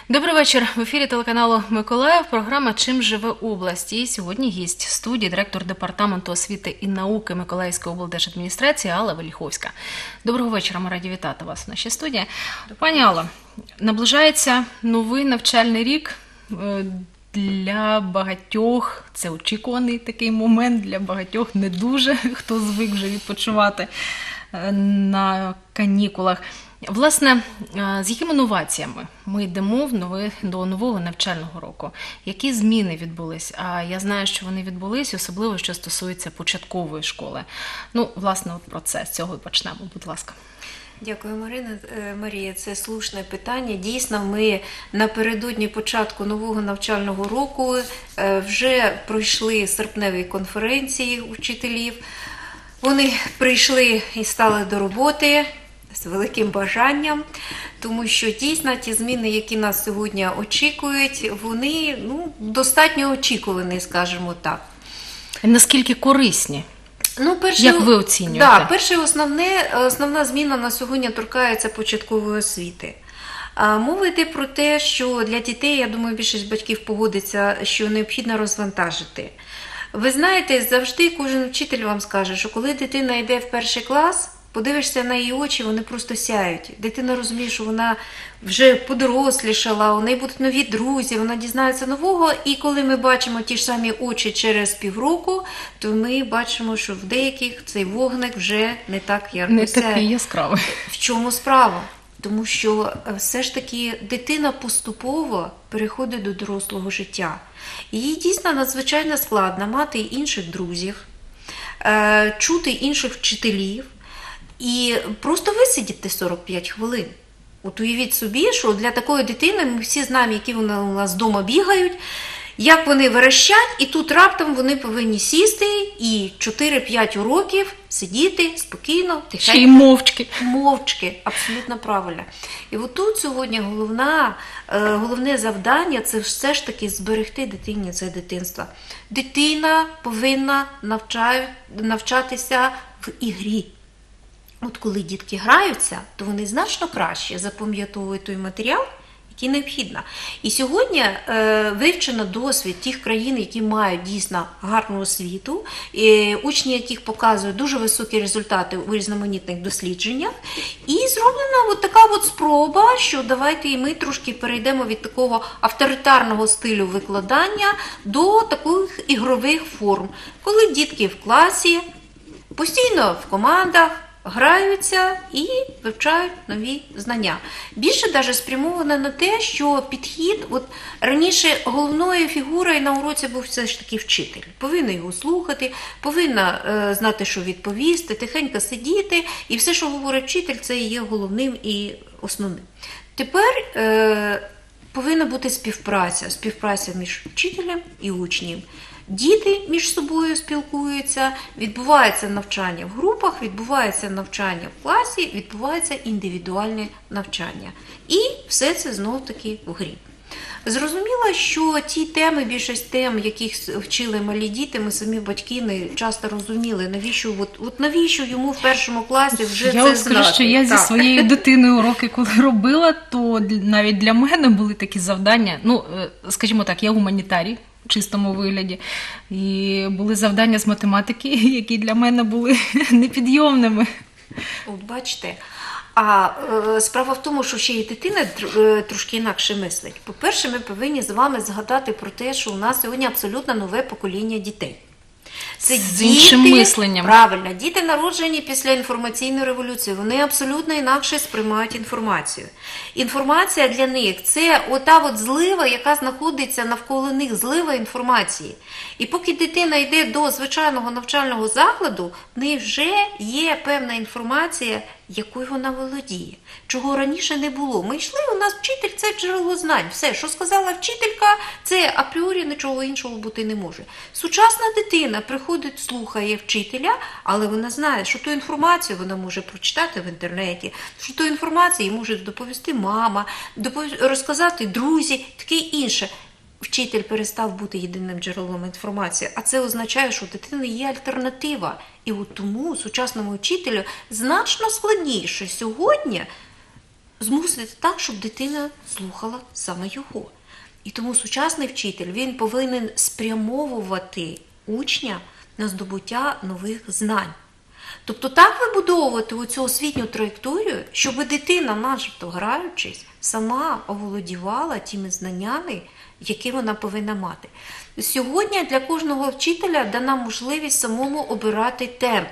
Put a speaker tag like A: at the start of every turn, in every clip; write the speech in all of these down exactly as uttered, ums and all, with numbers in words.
A: Добрий вечір. В ефірі телеканалу Миколаїв програма «Чим живе область». І сьогодні гість студії, директор департаменту освіти і науки Миколаївської облдержадміністрації Алла Веліховська. Доброго вечора, ми раді вітати вас в нашій студії. Пані Алла, наближається новий навчальний рік. Для багатьох це очікуваний такий момент, для багатьох не дуже, хто звик вже відпочивати на канікулах. Власне, з якими новаціями ми йдемо в новий, до нового навчального року? Які зміни відбулись? А я знаю, що вони відбулись, особливо, що стосується початкової школи. Ну, власне, от про це, з цього і почнемо, будь ласка.
B: Дякую, Марина. Марія, це слушне питання. Дійсно, ми напередодні початку нового навчального року вже пройшли серпневі конференції учителів. Вони прийшли і стали до роботи з великим бажанням, тому що дійсно ті зміни, які нас сьогодні очікують, вони ну, достатньо очікувані, скажімо так.
A: Наскільки корисні?
B: Ну, перше,
A: Як ви оцінюєте?
B: Да, перше, основне, основна зміна на сьогодні торкається початкової освіти. Мова йде про те, що для дітей, я думаю, більшість батьків погодиться, що необхідно розвантажити. Ви знаєте, завжди кожен вчитель вам скаже, що коли дитина йде в перший клас, подивишся на її очі, вони просто сяють. Дитина розуміє, що вона вже подорослішала, у неї будуть нові друзі, вона дізнається нового. І коли ми бачимо ті ж самі очі через півроку, то ми бачимо, що в деяких цей вогник вже не так ярко
A: не
B: сяє.
A: Не такий яскравий.
B: В чому справа? Тому що все ж таки дитина поступово переходить до дорослого життя. І їй дійсно надзвичайно складно мати інших друзів, чути інших вчителів і просто висидіти сорок п'ять хвилин. От уявіть собі, що для такої дитини, ми всі знаємо, які вони у нас вдома бігають, як вони верещать, і тут раптом вони повинні сісти і чотири-п'ять уроків сидіти спокійно, тихенько.
A: Ще й мовчки.
B: Мовчки, абсолютно правильно. І от тут сьогодні головна, головне завдання – це все ж таки зберегти дитині це дитинство. Дитина повинна навчати, навчатися в ігрі. От коли дітки граються, то вони значно краще запам'ятовують той матеріал, який необхідно. І сьогодні е, вивчено досвід тих країн, які мають дійсно гарну освіту, і учні яких показують дуже високі результати у різноманітних дослідженнях. І зроблена от така от спроба, що давайте і ми трошки перейдемо від такого авторитарного стилю викладання до таких ігрових форм. Коли дітки в класі, постійно в командах, граються і вивчають нові знання. Більше навіть спрямовано на те, що підхід, от раніше головною фігурою на уроці був все ж таки вчитель. Повинна його слухати, повинна е, знати, що відповісти, тихенько сидіти, і все, що говорить вчитель, це є головним і основним. Тепер е, повинна бути співпраця, співпраця між вчителем і учнем. Діти між собою спілкуються, відбувається навчання в групах, відбувається навчання в класі, відбувається індивідуальне навчання. І все це знов-таки в грі. Зрозуміло, що ті теми, більшість тем, яких вчили малі діти, ми самі батьки не часто розуміли, навіщо, от, от навіщо йому в першому класі вже
A: я
B: це
A: знати.
B: знати.
A: Я скажу, що я
B: так.
A: зі своєю дитиною уроки, коли робила, то навіть для мене були такі завдання, ну, скажімо так, я гуманітарій, в чистому вигляді. І були завдання з математики, які для мене були непідйомними.
B: От бачите. А е, справа в тому, що ще й дитина трошки інакше мислить. По-перше, ми повинні з вами згадати про те, що у нас сьогодні абсолютно нове покоління дітей. Це
A: з
B: діти,
A: іншим мисленням.
B: Правильно, діти народжені після інформаційної революції, вони абсолютно інакше сприймають інформацію. Інформація для них – це ота от злива, яка знаходиться навколо них, злива інформації. І поки дитина йде до звичайного навчального закладу, в неї вже є певна інформація, якою вона володіє, чого раніше не було. Ми йшли, у нас вчитель – це джерело знань. Все, що сказала вчителька, це апріорі нічого іншого бути не може. Сучасна дитина приходить, слухає вчителя, але вона знає, що ту інформацію вона може прочитати в інтернеті, що ту інформацію їй може доповісти мама, розказати друзі, таке інше. Вчитель перестав бути єдиним джерелом інформації, а це означає, що у дитини є альтернатива. І от тому сучасному вчителю значно складніше сьогодні змусити так, щоб дитина слухала саме його. І тому сучасний вчитель, він повинен спрямовувати учня на здобуття нових знань. Тобто так вибудовувати оцю освітню траєкторію, щоб дитина, начебто граючись, сама оволодівала тими знаннями, які вона повинна мати. Сьогодні для кожного вчителя дана можливість самому обирати темп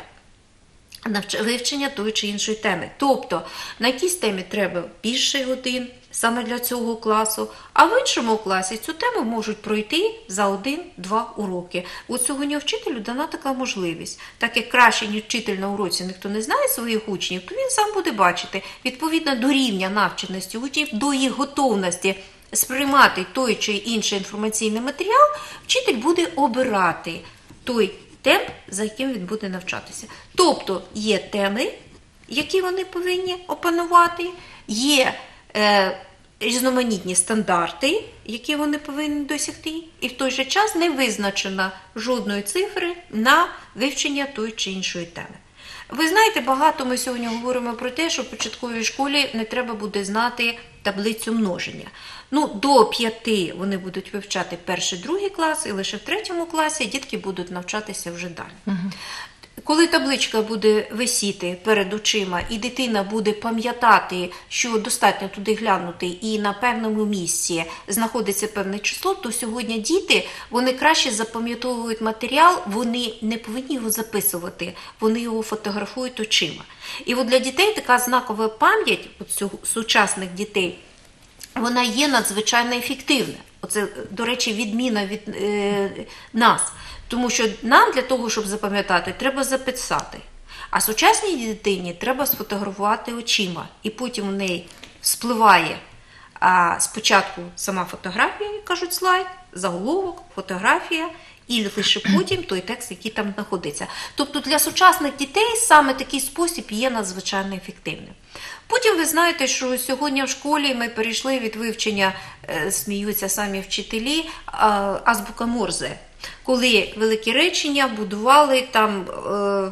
B: вивчення тої чи іншої теми. Тобто, на якійсь темі треба більше годин саме для цього класу, а в іншому класі цю тему можуть пройти за один-два уроки. У сьогодні вчителю дана така можливість. Так як краще, ніж вчитель на уроці ніхто не знає своїх учнів, то він сам буде бачити, відповідно до рівня навченості учнів, до їх готовності сприймати той чи інший інформаційний матеріал, вчитель буде обирати той темп, за яким він буде навчатися. Тобто є теми, які вони повинні опанувати, є е, різноманітні стандарти, які вони повинні досягти, і в той же час не визначена жодної цифри на вивчення тої чи іншої теми. Ви знаєте, багато ми сьогодні говоримо про те, що в початковій школі не треба буде знати таблицю множення. Ну, до п'яти вони будуть вивчати перший, другий клас, і лише в третьому класі дітки будуть навчатися вже далі. Угу. Коли табличка буде висіти перед очима, і дитина буде пам'ятати, що достатньо туди глянути, і на певному місці знаходиться певне число, то сьогодні діти, вони краще запам'ятовують матеріал, вони не повинні його записувати, вони його фотографують очима. І от для дітей така знакова пам'ять, от сучасних дітей, вона є надзвичайно ефективна. Оце, до речі, відміна від е, нас. Тому що нам для того, щоб запам'ятати, треба записати. А сучасній дитині треба сфотографувати очима. І потім у неї спливає а, спочатку сама фотографія, як кажуть, слайд, заголовок, фотографія, і лише потім той текст, який там знаходиться. Тобто для сучасних дітей саме такий спосіб є надзвичайно ефективним. Потім ви знаєте, що сьогодні в школі ми перейшли від вивчення, е, сміються самі вчителі, а, азбука Морзе. Коли великі речення будували там е,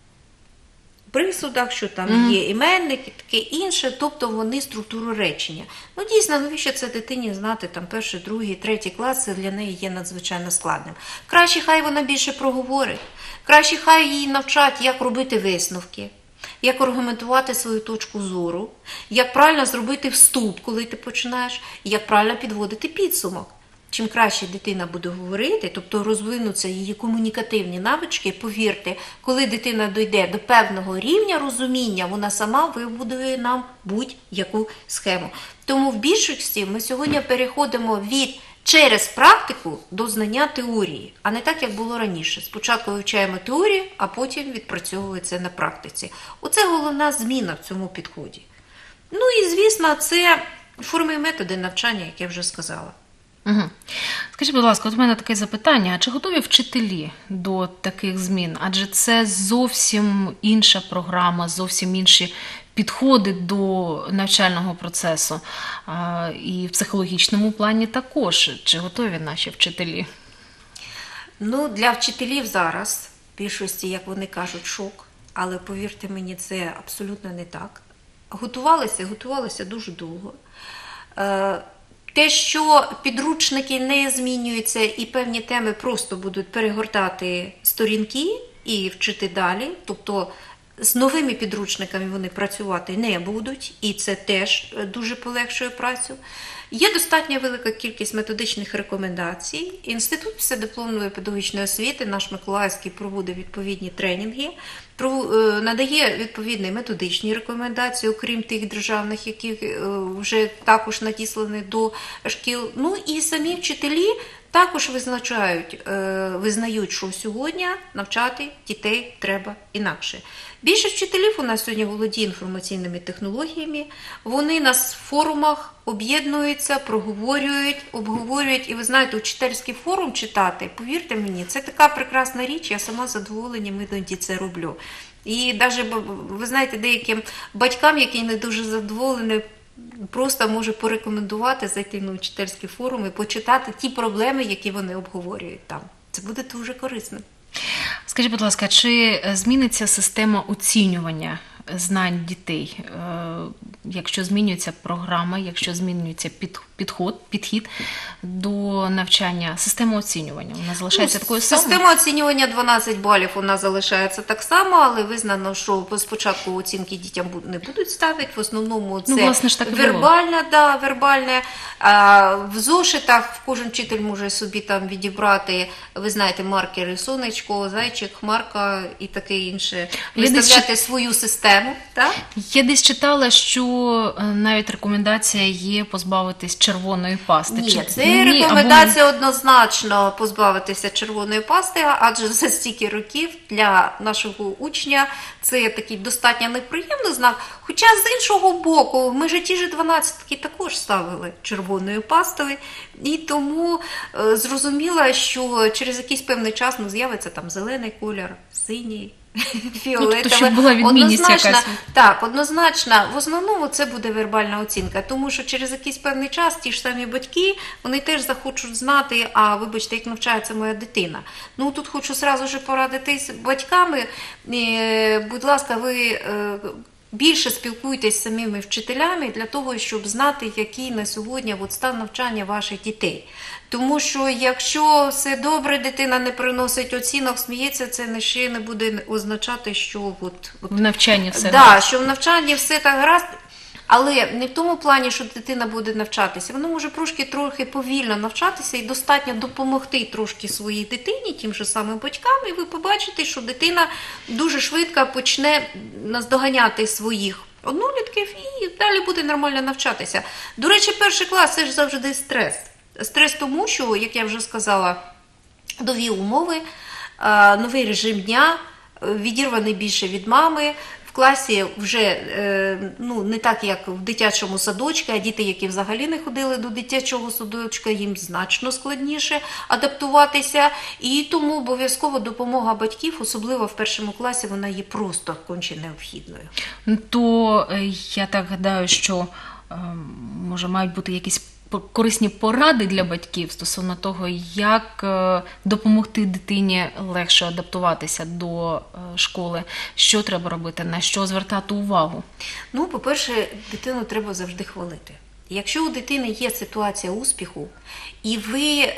B: присудах, що там mm. є іменник і таке інше, тобто вони структуру речення. Ну дійсно, навіщо це дитині знати там перший, другий, третій клас, це для неї є надзвичайно складним. Краще хай вона більше проговорить, краще хай її навчать, як робити висновки, як аргументувати свою точку зору, як правильно зробити вступ, коли ти починаєш, як правильно підводити підсумок. Чим краще дитина буде говорити, тобто розвинуться її комунікативні навички, повірте, коли дитина дійде до певного рівня розуміння, вона сама вибудує нам будь-яку схему. Тому в більшості ми сьогодні переходимо від через практику до знання теорії, а не так, як було раніше. Спочатку вивчаємо теорію, а потім відпрацьовується на практиці. Оце головна зміна в цьому підході. Ну і, звісно, це форми і методи навчання, як я вже сказала.
A: Угу. Скажіть, будь ласка, от у мене таке запитання, а чи готові вчителі до таких змін? Адже це зовсім інша програма, зовсім інші підходи до навчального процесу. А, і в психологічному плані також. Чи готові наші вчителі?
B: Ну, для вчителів зараз, в більшості, як вони кажуть, шок. Але, повірте мені, це абсолютно не так. Готувалися, готувалися дуже довго. Те, що підручники не змінюються і певні теми просто будуть перегортати сторінки і вчити далі, тобто з новими підручниками вони працювати не будуть, і це теж дуже полегшує працю. Є достатньо велика кількість методичних рекомендацій. Інститут післядипломної педагогічної освіти, наш Миколаївський, проводить відповідні тренінги, надає відповідні методичні рекомендації, окрім тих державних, які вже також надіслані до шкіл. Ну і самі вчителі також визначають, визнають, що сьогодні навчати дітей треба інакше. Більшість вчителів у нас сьогодні володіє інформаційними технологіями, вони на форумах об'єднуються, проговорюють, обговорюють. І ви знаєте, учительський форум читати, повірте мені, це така прекрасна річ, я сама з задоволенням іноді це роблю. І навіть, ви знаєте, деяким батькам, які не дуже задоволені, просто можу порекомендувати зайти на учительський форум і почитати ті проблеми, які вони обговорюють там. Це буде дуже корисно.
A: Скажіть, будь ласка, чи зміниться система оцінювання знань дітей, е, якщо змінюється програма, якщо змінюється під, підход, підхід до навчання, система оцінювання, вона залишається
B: Ну,
A: такою самою?
B: Система оцінювання дванадцять балів, вона залишається так само, але визнано, що спочатку оцінки дітям бу- не будуть ставити, в основному це
A: Ну, власне ж, так і було.
B: вербальне, да, вербальне. А в зошитах кожен вчитель може собі там відібрати, ви знаєте, маркери сонечко, зайчик, хмарка і таке інше,
A: Я десь
B: виставляти свою систему, так?
A: Я десь читала, що е, навіть рекомендація є позбавитись червоної пасти.
B: Ні,
A: Чи-
B: це
A: ні,
B: рекомендація однозначно позбавитися червоної пасти, адже за стільки років для нашого учня це такий достатньо неприємний знак. Хоча з іншого боку, ми ж ті ж дванадцятки також ставили червоною пастою, і тому е, зрозуміло, що через якийсь певний час ну, з'явиться там зелений колір, синій. Фіолетове.
A: тобто, щоб була відмінність
B: Однозначно,
A: якась.
B: так, однозначно, в основному це буде вербальна оцінка, тому що через якийсь певний час ті ж самі батьки, вони теж захочуть знати, а вибачте, як навчається моя дитина. Ну тут хочу сразу же порадитись з батьками, Е, будь ласка, ви е, більше спілкуйтесь з самими вчителями для того, щоб знати, який на сьогодні от, стан навчання ваших дітей. Тому що якщо все добре, дитина не приносить оцінок, сміється, це не ще не буде означати, що от, от
A: В навчанні все
B: да,
A: гаразд.
B: що в навчанні все так гаразд, але не в тому плані, що дитина буде навчатися. Вона може трошки трохи повільно навчатися і достатньо допомогти трошки своїй дитині, тим же самим батькам, і ви побачите, що дитина дуже швидко почне наздоганяти своїх однолітків і далі буде нормально навчатися. До речі, перший клас – це ж завжди стрес. Стрес тому, що, як я вже сказала, нові умови, е, новий режим дня, е, відірваний більше від мами. В класі вже е, ну, не так, як в дитячому садочку, а діти, які взагалі не ходили до дитячого садочка, їм значно складніше адаптуватися. І тому обов'язково допомога батьків, особливо в першому класі, вона є просто конче необхідною.
A: То е, я так гадаю, що е, може мають бути якісь по- корисні поради для батьків стосовно того, як е, допомогти дитині легше адаптуватися до е, школи, що треба робити, на що звертати увагу.
B: Ну, по-перше, дитину треба завжди хвалити. Якщо у дитини є ситуація успіху, і ви е,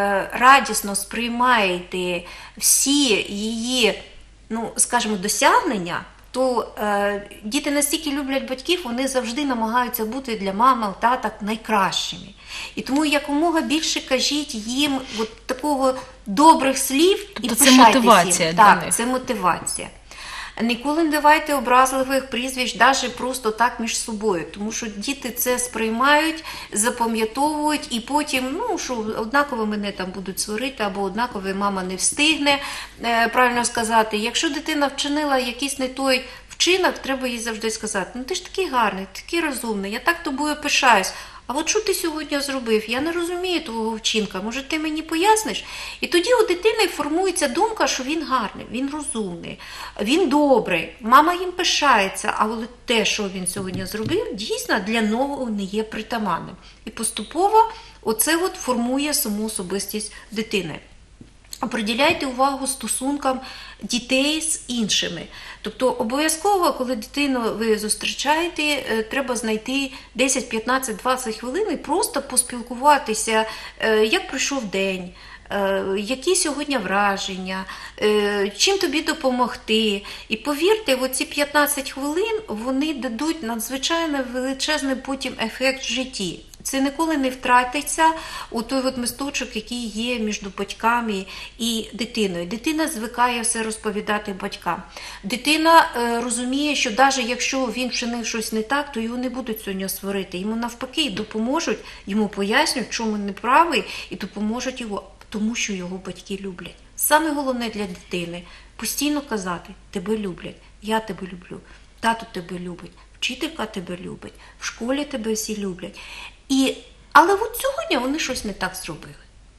B: радісно сприймаєте всі її, ну, скажімо, досягнення, то е, діти настільки люблять батьків, вони завжди намагаються бути для мами, тата найкращими. І тому якомога більше кажіть їм от такого добрих слів і
A: Тобто це
B: пишайтесь
A: мотивація
B: їм.
A: для
B: Так,
A: них.
B: це мотивація. Ніколи не давайте образливих прізвищ, навіть просто так між собою, тому що діти це сприймають, запам'ятовують, і потім, ну, що однаково мене там будуть сварити, або однаково мама не встигне, е, правильно сказати. Якщо дитина вчинила якийсь не той вчинок, треба їй завжди сказати, ну ти ж такий гарний, такий розумний, я так тобою пишаюсь. А от що ти сьогодні зробив? Я не розумію твого вчинка, може ти мені поясниш? І тоді у дитини формується думка, що він гарний, він розумний, він добрий, мама їм пишається, а от те, що він сьогодні зробив, дійсно для нового не є притаманним. І поступово оце от формує саму особистість дитини. Приділяйте увагу стосункам дітей з іншими. Тобто обов'язково, коли дитину ви зустрічаєте, е, треба знайти десять, п'ятнадцять, двадцять хвилин і просто поспілкуватися, е, як пройшов день, е, які сьогодні враження, е, чим тобі допомогти. І повірте, оці п'ятнадцять хвилин, вони дадуть надзвичайно величезний потім ефект в житті. Це ніколи не втратиться у той от місточок, який є між батьками і дитиною. Дитина звикає все розповідати батькам. Дитина е, розуміє, що навіть якщо він вчинив щось не так, то його не будуть сьогодні сварити. Йому навпаки допоможуть, йому пояснюють, в чому не правий, і допоможуть його, тому що його батьки люблять. Саме головне для дитини – постійно казати, тебе люблять, я тебе люблю, тато тебе любить, вчителька тебе любить, в школі тебе всі люблять. І, але от сьогодні вони щось не так зробили.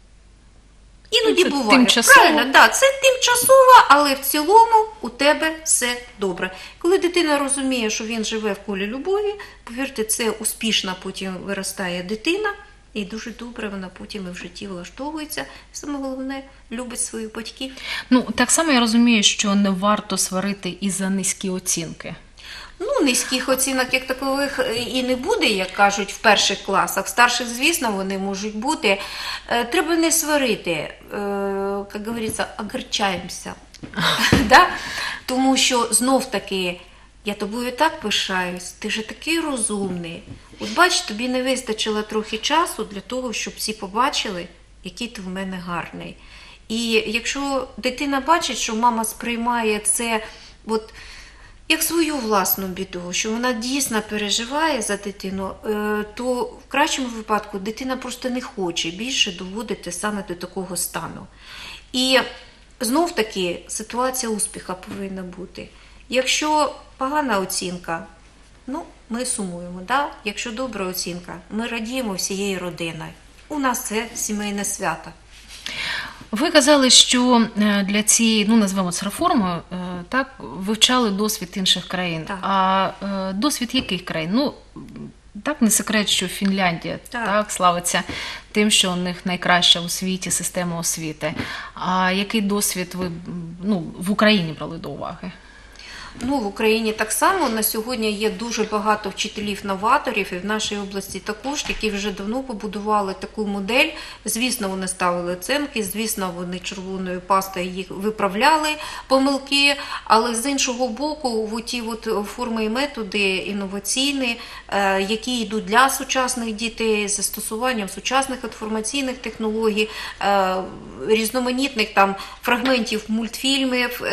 B: Іноді
A: Це
B: буває.
A: тимчасово.
B: Правильно, да, це тимчасово, але в цілому у тебе все добре. Коли дитина розуміє, що він живе в колі любові, повірте, це успішна потім виростає дитина, і дуже добре вона потім і в житті влаштовується. Саме головне, любить своїх батьків.
A: Ну, так само я розумію, що не варто сварити і за низькі оцінки.
B: Ну, низьких оцінок як такових і не буде, як кажуть, в перших класах. В старших, звісно, вони можуть бути. Е, Треба не сварити, е, як говориться, огорчаємося. Да? Тому що знов-таки, я тобою так пишаюсь, ти ж такий розумний. От бач, тобі не вистачило трохи часу для того, щоб всі побачили, який ти в мене гарний. І якщо дитина бачить, що мама сприймає це от, як свою власну біду, що вона дійсно переживає за дитину, то в кращому випадку дитина просто не хоче більше доводити саме до такого стану. І знов-таки ситуація успіху повинна бути. Якщо погана оцінка, ну, ми сумуємо. Да? Якщо добра оцінка, ми радіємо всією родиною. У нас це сімейне свято.
A: Ви казали, що для цієї, ну, назвемо це реформою, так, вивчали досвід інших країн.
B: Так.
A: А досвід яких країн? Ну, так, не секрет, що Фінляндія
B: Так.
A: так, славиться тим, що у них найкраща у світі система освіти. А який досвід ви, ну, в Україні брали до уваги?
B: Ну, в Україні так само на сьогодні є дуже багато вчителів-новаторів, і в нашій області також, які вже давно побудували таку модель. Звісно, вони ставили оцінки, звісно, вони червоною пастою їх виправляли, помилки, але з іншого боку, в ті от форми і методи інноваційні, які йдуть для сучасних дітей, з застосуванням сучасних інформаційних технологій, різноманітних там фрагментів мультфільмів,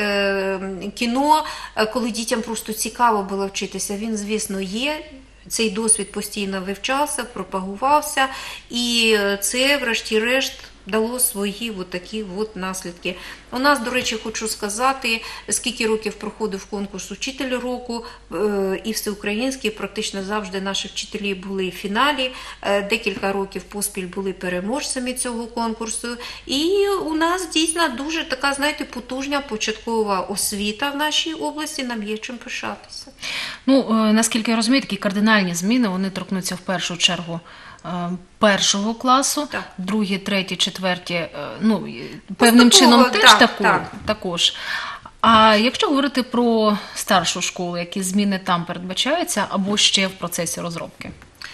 B: кіно, коли дітям просто цікаво було вчитися, він, звісно, є. Цей досвід постійно вивчався, пропагувався, і це, врешті-решт, дало свої от такі от наслідки. У нас, до речі, хочу сказати, скільки років проходив конкурс «Учитель року», і всеукраїнський, практично завжди наші вчителі були в фіналі, декілька років поспіль були переможцями цього конкурсу. І у нас дійсно дуже така, знаєте, потужна початкова освіта в нашій області, нам є чим пишатися.
A: Ну, наскільки я розумію, такі кардинальні зміни, вони торкнуться в першу чергу першого класу,
B: так.
A: другі, треті, четверті, ну, певним чином теж
B: так,
A: таку,
B: так.
A: також. А якщо говорити про старшу школу, які зміни там передбачаються або ще в процесі розробки?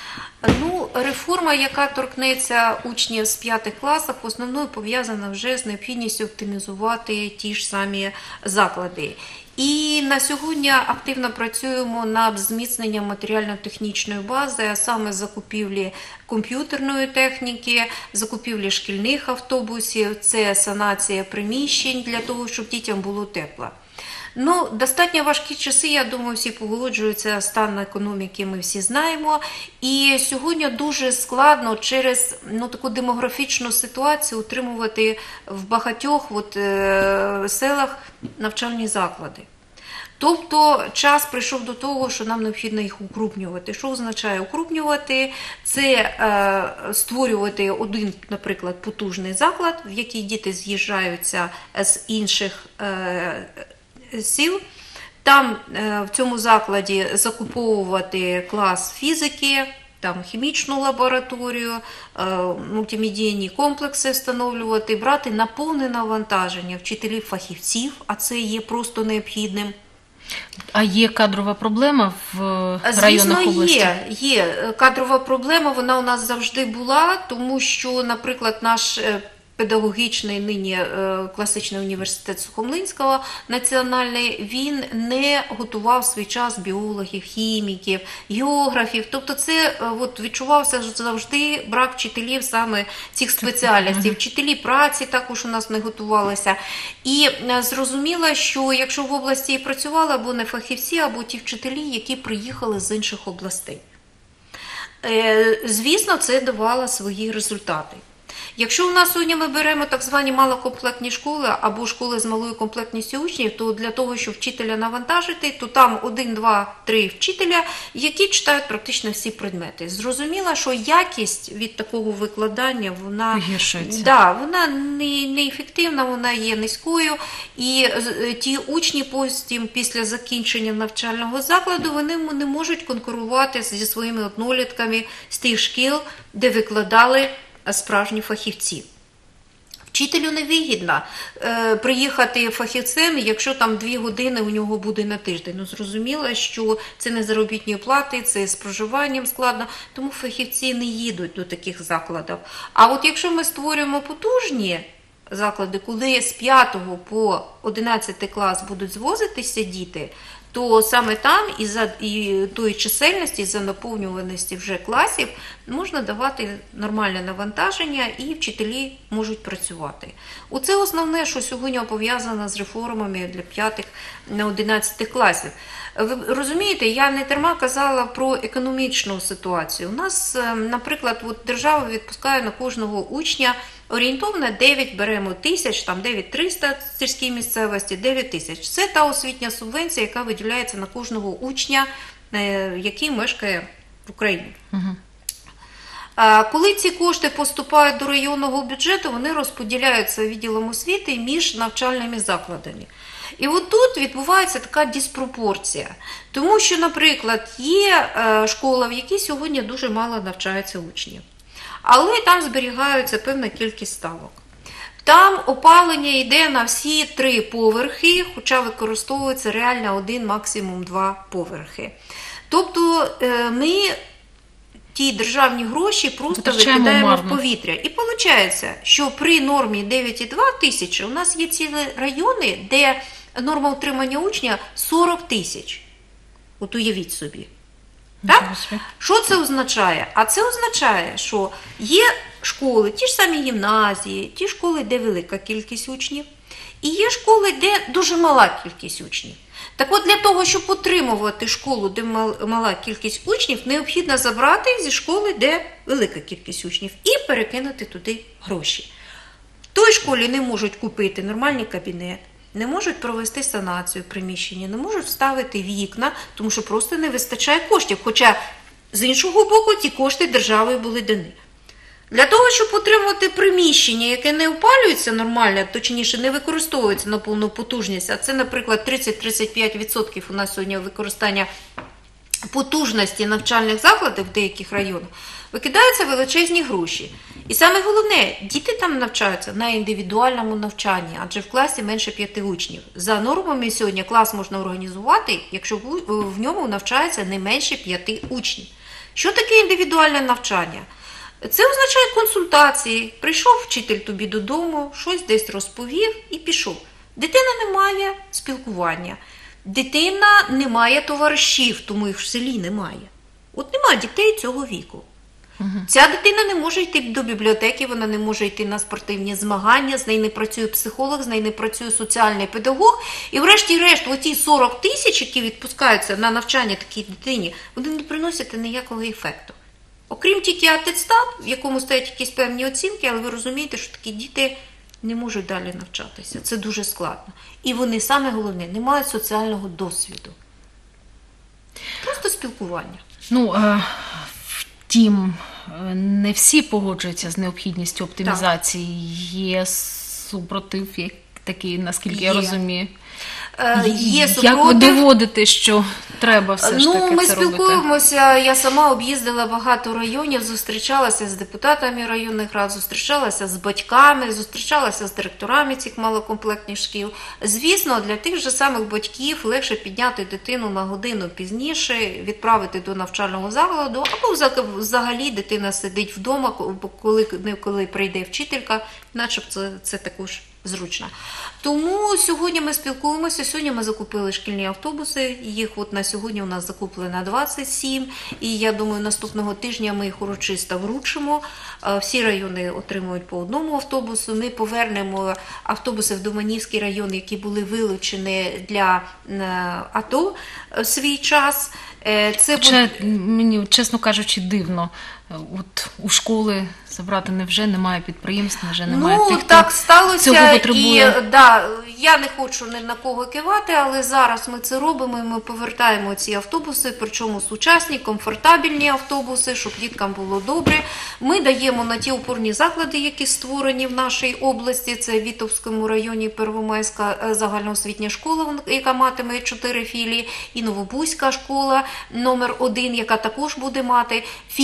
B: Ну, реформа, яка торкнеться учнів з п'ятих класів, в основному пов'язана вже з необхідністю оптимізувати ті ж самі заклади. І на сьогодні активно працюємо над зміцненням матеріально-технічної бази, а саме закупівлі комп'ютерної техніки, закупівлі шкільних автобусів, це санація приміщень для того, щоб дітям було тепло. Ну, достатньо важкі часи, я думаю, всі погоджуються, стан економіки ми всі знаємо. І сьогодні дуже складно через ну, таку демографічну ситуацію утримувати в багатьох от, е, селах навчальні заклади. Тобто час прийшов до того, що нам необхідно їх укрупнювати. Що означає укрупнювати? Це е, створювати один, наприклад, потужний заклад, в який діти з'їжджаються з інших е, сіл. Там е, в цьому закладі закуповувати клас фізики, там хімічну лабораторію, е, мультимедійні комплекси встановлювати, брати на повне навантаження вчителів-фахівців, а це є просто необхідним.
A: А є кадрова проблема в районах
B: Звісно,
A: області?
B: є, є кадрова проблема, вона у нас завжди була, тому що, наприклад, наш педагогічний нині класичний університет Сухомлинського національний, він не готував свій час біологів, хіміків, географів. Тобто це от, відчувався завжди брак вчителів саме цих спеціальностей. Вчителі праці також у нас не готувалися. І зрозуміло, що якщо в області і працювали або не фахівці, або ті вчителі, які приїхали з інших областей. Звісно, це давало свої результати. Якщо у нас сьогодні ми беремо так звані малокомплектні школи або школи з малою комплектністю учнів, то для того, щоб вчителя навантажити, то там один, два, три вчителя, які читають практично всі предмети. Зрозуміло, що якість від такого викладання, вона, да, вона не, неефективна, вона є низькою, і ті учні потім, після закінчення навчального закладу, вони не можуть конкурувати зі своїми однолітками з тих шкіл, де викладали справжні фахівці. В Вчителю невигідно е, приїхати фахівцем, якщо там дві години у нього буде на тиждень. Ну, зрозуміло, що це не заробітні плати, це з проживанням складно, тому фахівці не їдуть до таких закладів. А от якщо ми створюємо потужні заклади, коли з п'ятого по одинадцятий клас будуть звозитися діти, то саме там із-за і тої чисельності, із-за наповнюваності вже класів можна давати нормальне навантаження і вчителі можуть працювати. Оце основне, що сьогодні пов'язано з реформами для п'ятих на одинадцятих класів. Ви розумієте, я не дарма казала про економічну ситуацію. У нас, наприклад, от держава відпускає на кожного учня орієнтовно дев'ять беремо тисяч, там дев'ять триста в сільській місцевості, дев'ять тисяч. Це та освітня субвенція, яка виділяється на кожного учня, який мешкає в Україні. Угу. Коли ці кошти поступають до районного бюджету, вони розподіляються відділом освіти між навчальними закладами. І от тут відбувається така диспропорція. Тому що, наприклад, є школа, в якій сьогодні дуже мало навчаються учнів. Але там зберігається певна кількість ставок. Там опалення йде на всі три поверхи, хоча використовується реально один, максимум два поверхи. Тобто ми ті державні гроші просто викидаємо марно в повітря. І виходить, що при нормі дев'ять цілих дві тисячі у нас є цілі райони, де норма утримання учня сорок тисяч. От уявіть собі. Так? Що це означає? А це означає, що є школи, ті ж самі гімназії, ті школи, де велика кількість учнів, і є школи, де дуже мала кількість учнів. Так от для того, щоб утримувати школу, де мала кількість учнів, необхідно забрати зі школи, де велика кількість учнів, і перекинути туди гроші. В той школі не можуть купити нормальний кабінет, не можуть провести санацію приміщення, не можуть вставити вікна, тому що просто не вистачає коштів. Хоча, з іншого боку, ті кошти державою були дані. Для того, щоб отримати приміщення, яке не опалюється нормально, точніше не використовується на повну потужність, а це, наприклад, тридцять-тридцять п'ять відсотків у нас сьогодні використання потужності навчальних закладів в деяких районах, викидаються величезні гроші. І саме головне, діти там навчаються на індивідуальному навчанні, адже в класі менше п'яти учнів. За нормами сьогодні клас можна організувати, якщо в ньому навчається не менше п'яти учнів. Що таке індивідуальне навчання? Це означає консультації. Прийшов вчитель тобі додому, щось десь розповів і пішов. Дитина не має спілкування. Дитина не має товаришів, тому їх в селі немає. От немає дітей цього віку. Угу. Ця дитина не може йти до бібліотеки, вона не може йти на спортивні змагання, з нею не працює психолог, з нею не працює соціальний педагог. І врешті-решт, оті сорок тисяч, які відпускаються на навчання такій дитині, вони не приносять ніякого ефекту. Окрім тільки атестат, в якому стоять якісь певні оцінки, але ви розумієте, що такі діти не можуть далі навчатися. Це дуже складно. І вони, саме головне, не мають соціального досвіду. Просто спілкування.
A: Ну, е, втім, не всі погоджуються з необхідністю оптимізації. Так. Є супротив такий, наскільки Є. я розумію.
B: Є супротив.
A: Як ви доводите, що треба все ж
B: ну,
A: таки
B: ми
A: це робити?
B: спілкуємося, я сама об'їздила багато районів, зустрічалася з депутатами районних рад, зустрічалася з батьками, зустрічалася з директорами цих малокомплектних шкіл. Звісно, для тих же самих батьків легше підняти дитину на годину пізніше, відправити до навчального закладу, або взагалі дитина сидить вдома, коли, коли прийде вчителька, начебто це, це також зручно. Тому сьогодні ми спілкуємося, сьогодні ми закупили шкільні автобуси, їх от на сьогодні у нас закуплено двадцять сім, і я думаю, наступного тижня ми їх урочисто вручимо. Всі райони отримують по одному автобусу, ми повернемо автобуси в Доманівський район, які були вилучені для АТО в свій час.
A: Це Че, буде... Мені, чесно кажучи, дивно. От у школи забрати невже немає підприємств, невже немає
B: ну,
A: тих, хто
B: так сталося,
A: цього потребує.
B: І, да, я не хочу ні на кого кивати, але зараз ми це робимо, і ми повертаємо ці автобуси, причому сучасні, комфортабельні автобуси, щоб діткам було добре. Ми даємо на ті опорні заклади, які створені в нашій області, це в Вітовському районі Первомайська загальноосвітня школа, яка матиме чотири філії, і Новобузька школа номер один, яка також буде мати філії, і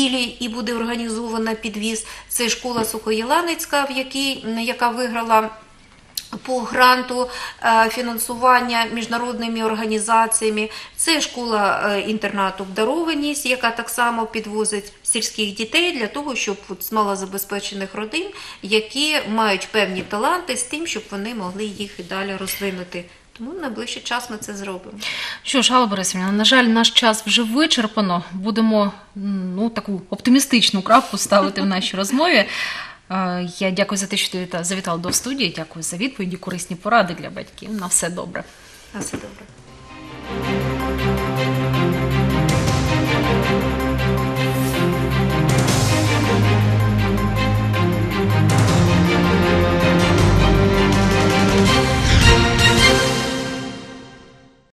B: буде організовано підвіз. Це школа Сухоєланицька, в якій, яка виграла по гранту фінансування міжнародними організаціями. Це школа-інтернат «Обдарованість», яка так само підвозить сільських дітей для того, щоб з малозабезпечених родин, які мають певні таланти, з тим, щоб вони могли їх і далі розвинути. Тому в найближчий час ми це зробимо.
A: Що ж, Алла Борисівна, на жаль, наш час вже вичерпано. Будемо ну, таку оптимістичну крапку ставити в нашій розмові. Я дякую за те, що ти завітала до студії, дякую за відповіді, корисні поради для батьків. На все добре.
B: На все добре.